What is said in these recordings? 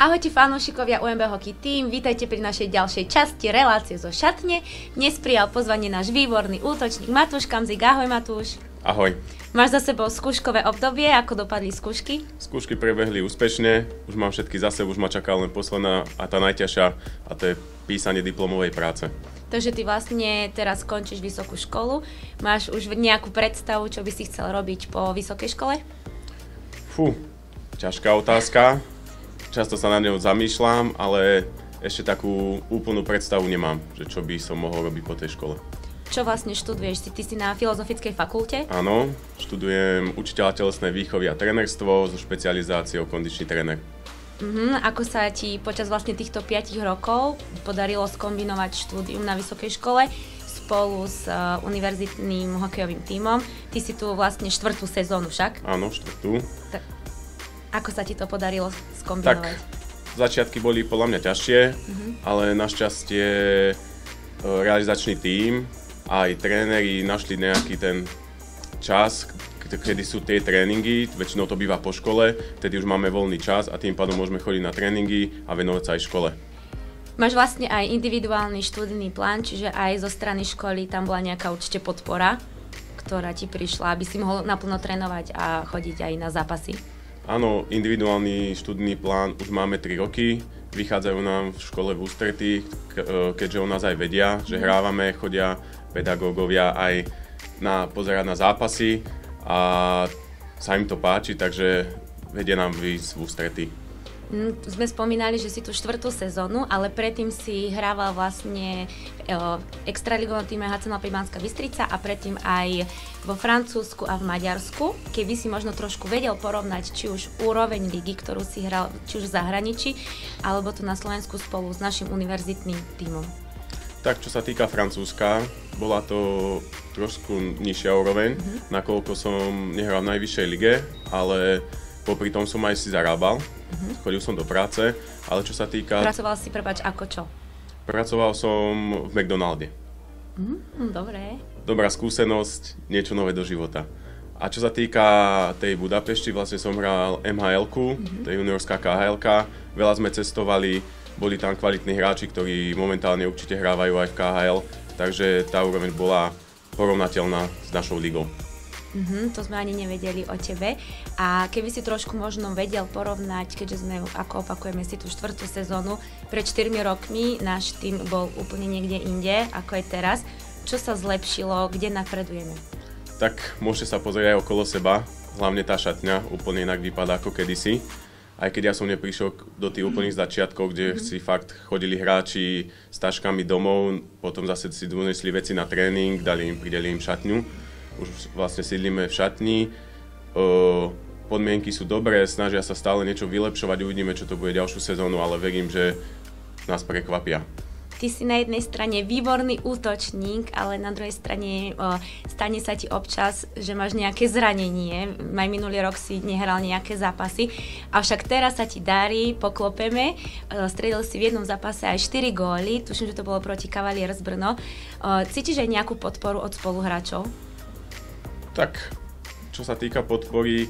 Ahojte fanúšikovia UMB Hockey Team, vítajte pri našej ďalšej časti relácie zo šatne. Dnes prijal pozvanie náš výborný útočník Matúš Kamzik. Ahoj Matúš. Ahoj. Máš za sebou skúškové obdobie, ako dopadli skúšky? Skúšky prebehli úspešne, už mám všetky za sebou, už ma čaká len posledná a tá najťažšia, a to je písanie diplomovej práce. Takže ty vlastne teraz skončíš vysokú školu, máš už nejakú predstavu, čo by si chcel robiť po vysokej škole? Ťažká otázka. Často sa na ňou zamýšľam, ale ešte takú úplnú predstavu nemám, že čo by som mohol robiť po tej škole. Čo vlastne študuješ? Ty si na Filozofickej fakulte? Áno, študujem učiteľa telesnej výchovy a trénerstvo so špecializáciou kondičný tréner. Ako sa ti počas vlastne týchto 5 rokov podarilo skombinovať štúdium na vysokej škole spolu s univerzitným hokejovým tímom? Ty si tu vlastne 4. sezónu však? Áno, 4. Ako sa ti to podarilo skombinovať? Tak, začiatky boli podľa mňa ťažšie, ale našťastie realizačný tím aj tréneri našli nejaký ten čas, kedy sú tie tréningy, väčšinou to býva po škole, tedy už máme voľný čas a tým pádom môžeme chodiť na tréningy a venovať sa aj škole. Máš vlastne aj individuálny študijný plán, čiže aj zo strany školy tam bola nejaká určite podpora, ktorá ti prišla, aby si mohol naplno trénovať a chodiť aj na zápasy? Áno, individuálny študijný plán už máme 3 roky, vychádzajú nám v škole v ústretí, keďže o nás aj vedia, že hrávame, chodia pedagógovia aj pozerať na zápasy a sa im to páči, takže vedia nám výjsť v ústretí. Sme spomínali, že si tu 4. sezónu, ale predtým si hrával vlastne v extraligovom týme HC Banská Bystrica a predtým aj vo Francúzsku a v Maďarsku. Keby si možno trošku vedel porovnať či už úroveň ligy, ktorú si hral či už v zahraničí, alebo tu na Slovensku spolu s našim univerzitným tímom. Tak, čo sa týka Francúzska, bola to trošku nižšia úroveň, nakoľko som nehral v najvyššej lige, ale popri tom som aj si zarábal. Chodil som do práce, ale čo sa týka... Pracoval si, ako čo? Pracoval som v McDonalde. Dobre. Dobrá skúsenosť, niečo nové do života. A čo sa týka tej Budapešti, vlastne som hral MHL-ku, to je juniorská KHL-ka. Veľa sme cestovali, boli tam kvalitní hráči, ktorí momentálne určite hrávajú aj v KHL, takže tá úroveň bola porovnateľná s našou ligou. To sme ani nevedeli o tebe. A keby si trošku možno vedel porovnať, keďže sme, ako opakujeme si tú 4. sezónu, pred 4 rokmi náš tým bol úplne niekde inde, ako je teraz. Čo sa zlepšilo, kde napredujeme? Tak môžete sa pozrieť aj okolo seba, hlavne tá šatňa úplne inak vypadá ako kedysi. Aj keď ja som neprišiel do tých úplných začiatkov, kde si fakt chodili hráči s taškami domov, potom zase si donesli veci na tréning, pridali im šatňu. Už vlastne sídlíme v šatni, podmienky sú dobré, snažia sa stále niečo vylepšovať, uvidíme, čo to bude ďalšiu sezónu, ale verím, že nás prekvapia. Ty si na jednej strane výborný útočník, ale na druhej strane stane sa ti občas, že máš nejaké zranenie. Aj minulý rok si nehral nejaké zápasy, avšak teraz sa ti darí, poklopeme. Stredil si v jednom zápase aj 4 góly, tuším, že to bolo proti Cavaliers Brno. Cítiš aj nejakú podporu od spoluhráčov? Tak, čo sa týka podpory,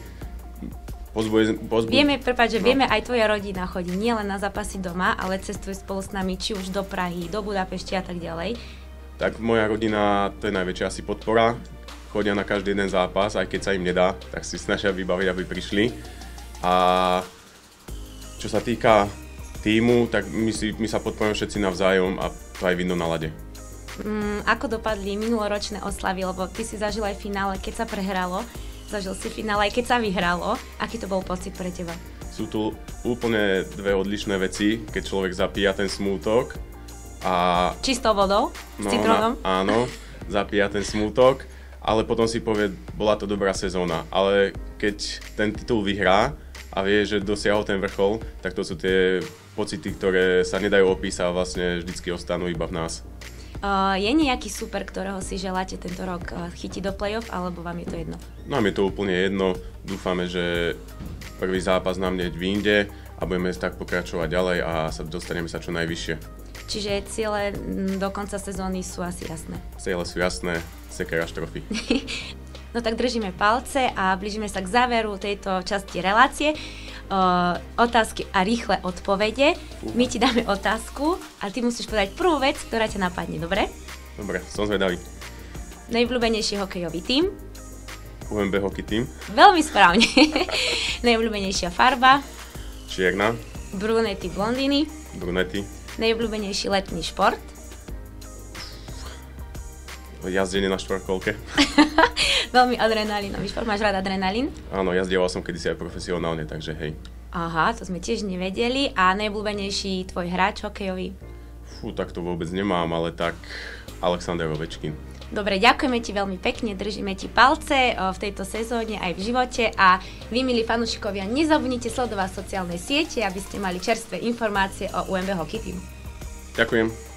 Vieme aj tvoja rodina chodí nielen na zápasy doma, ale cestuje spolu s nami či už do Prahy, do Budapešti a tak ďalej. Tak moja rodina, to je najväčšia asi podpora. Chodia na každý jeden zápas, aj keď sa im nedá, tak si snažia vybaviť, aby prišli. A čo sa týka tímu, tak my sa podporujeme všetci navzájom a to aj vidno na lade. Ako dopadli minuloročné oslavy, lebo ty si zažil aj finále, keď sa prehralo, zažil si finále, aj keď sa vyhralo. Aký to bol pocit pre teba? Sú tu úplne dve odlišné veci, keď človek zapíja ten smútok a... Čistou vodou? S citrónom? Áno, zapíja ten smútok, ale potom si povie, bola to dobrá sezóna. Ale keď ten titul vyhrá a vie, že dosiahol ten vrchol, tak to sú tie pocity, ktoré sa nedajú opísať a vlastne vždycky ostanú iba v nás. Je nejaký super, ktorého si želáte tento rok chytiť do play-off, alebo vám je to jedno? Nám je to úplne jedno. Dúfame, že prvý zápas nám hneď vyjde a budeme tak pokračovať ďalej a dostaneme sa čo najvyššie. Čiže ciele do konca sezóny sú asi jasné? Ciele sú jasné, sekeráš trofy. No tak držíme palce a blížime sa k záveru tejto časti relácie. otázky a rýchle odpovede. My ti dáme otázku a ty musíš povedať prvú vec, ktorá ťa napadne, dobre? Dobre, som zvedavý. Najobľúbenejší hokejový tím? UMB Hockey Team. Veľmi správne. Najobľúbenejšia farba? Čierna. Brunety, blondíny? Brunety. Najobľúbenejší letný šport? Jazdenie na štvorkolke. Veľmi adrenalinový šport. Máš rád adrenalín? Áno, jazdieval som kedysi aj profesionálne, takže hej. Aha, to sme tiež nevedeli. A najobľúbenejší tvoj hráč hokejový? Tak to vôbec nemám, ale tak Alexander Ovečkin. Dobre, ďakujeme ti veľmi pekne, držíme ti palce v tejto sezóne aj v živote a vy, milí fanúšikovia, nezabudnite sledovať sociálne siete, aby ste mali čerstvé informácie o UMB Hockey Team. Ďakujem.